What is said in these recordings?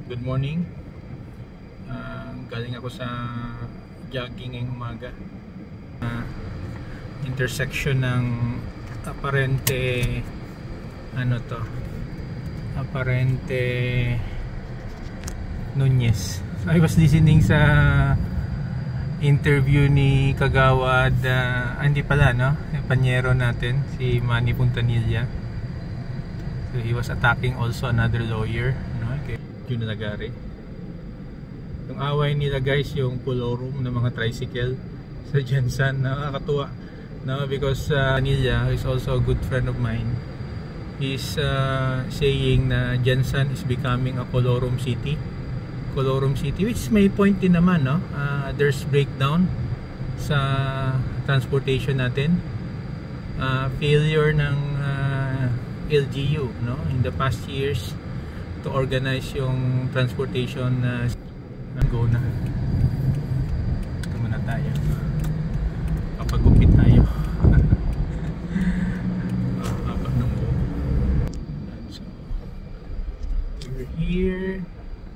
Good morning. Galing ako sa jogging ngayong umaga. Intersection ng Aparente Aparente Nunez. So I was listening sa interview ni Kagawad, hindi pala yung panyero natin, si Manny Fontanilla. So he was attacking also another lawyer, Atty Jun Lagare. Yung away nila guys, yung Colorums ng mga tricycle sa Gensan, nakakatuwa, because Fontanilla is also a good friend of mine. He's saying na Gensan is becoming a Colorums city, which may point din naman, there's breakdown sa transportation natin, failure ng LGU in the past years to organize yung transportation. Go na. Ito muna tayo. Kapagupit tayo. Haba ng buhok. So, we're here.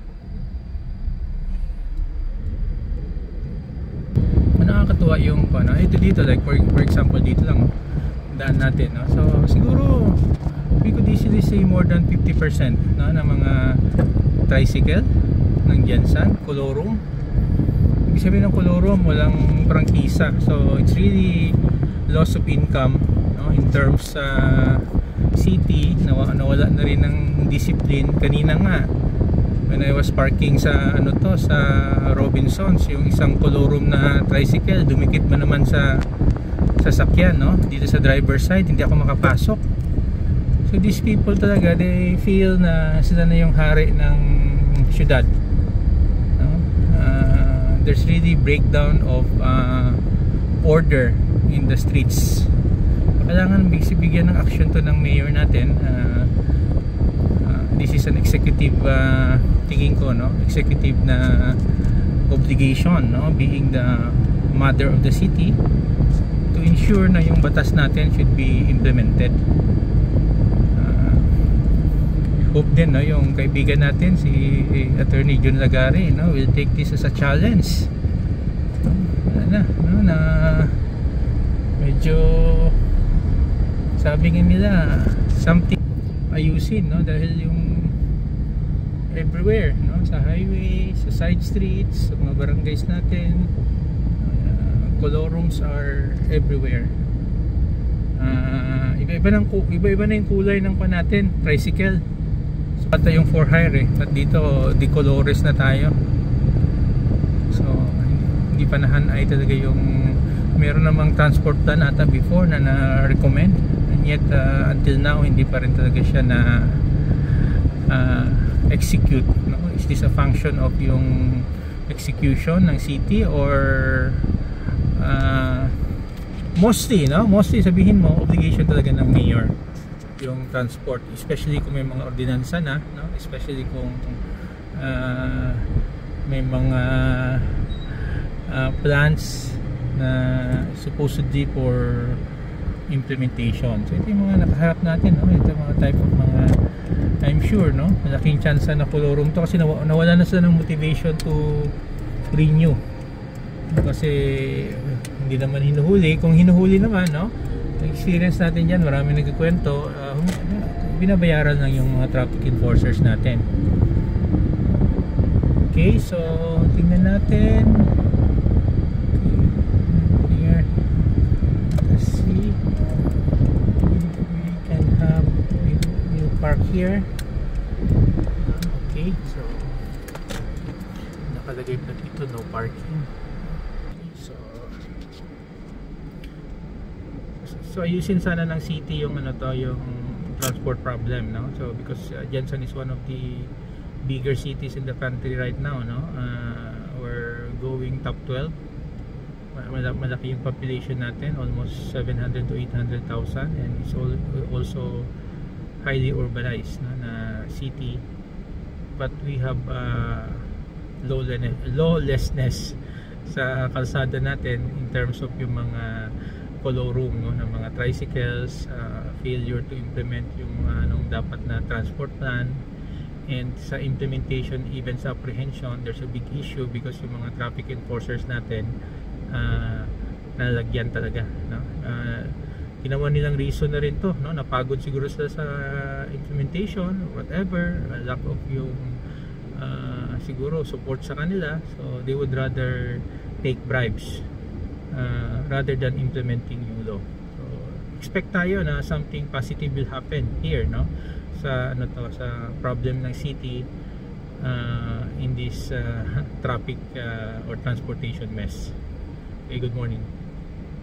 Nakakatuwa yung ito dito, like for example dito lang daan natin, so siguro we could easily say more than 50% ng mga tricycle ng Gensan, Colorums. Ibig sabihin ng Colorums, walang prangkisa, so it's really loss of income, in terms sa city. Nawala na rin ng discipline. Kanina nga when I was parking sa sa Robinsons, yung isang Colorums na tricycle dumikit man naman sa sasakyan, dito sa driver's side, hindi ako makapasok. So these people talaga, they feel na sila na yung hari ng syudad. There's really breakdown of order in the streets. Kailangan bigyan ng action to ng mayor natin. This is an executive tingin ko, executive na obligation, being the mother of the city, to ensure na yung batas natin should be implemented. Hope din yung kaibigan natin si Atty Jun Lagare will take this as a challenge. Medyo sabi nga nila something ayusin, dahil yung everywhere, sa highway, sa side streets, sa mga barangays natin, Colorums are everywhere. Iba-iba na yung kulay ng natin, tricycle. So ata yung for hire at dito decolores na tayo. So hindi pa nahanay talaga yung meron namang transport plan ata before na na-recommend, and yet until now hindi pa rin talaga siya na execute. Is this a function of yung execution ng city, or mostly sabihin mo obligation talaga ng mayor yung transport, especially kung may mga ordinansa na, especially kung may mga plans na supposedly for implementation. So ito yung mga nakaharap natin, ito yung mga type of mga, I'm sure malaking chance na Colorums to kasi nawala na sila ng motivation to renew, kasi hindi naman hinuhuli. Kung hinuhuli naman, experience natin dyan, marami nagkikwento, binabayaran lang yung mga traffic enforcers natin. Okay, so tingnan natin. Here, let's see, we can have we'll park here. Okay, so nakalagay na dito no parking. So ayusin sana ng city yung yung transport problem, so because Gensan is one of the bigger cities in the country right now, we're going top 12. Malaki yung population natin, almost 700 to 800,000, and it's also highly urbanized na city, but we have lawlessness sa kalsada natin in terms of yung mga Colorums, ng mga tricycles, failure to implement yung dapat na transport plan, And sa implementation, even sa apprehension, there's a big issue because yung mga traffic enforcers natin nalagyan talaga, no? Ginawa nilang reason na rin to, no? Napagod siguro sa implementation, whatever, lack of yung siguro support sa kanila, so they would rather take bribes rather than implementing yung law. So expect tayo na something positive will happen here, no? Sa sa problem ng city in this traffic or transportation mess. Okay, good morning.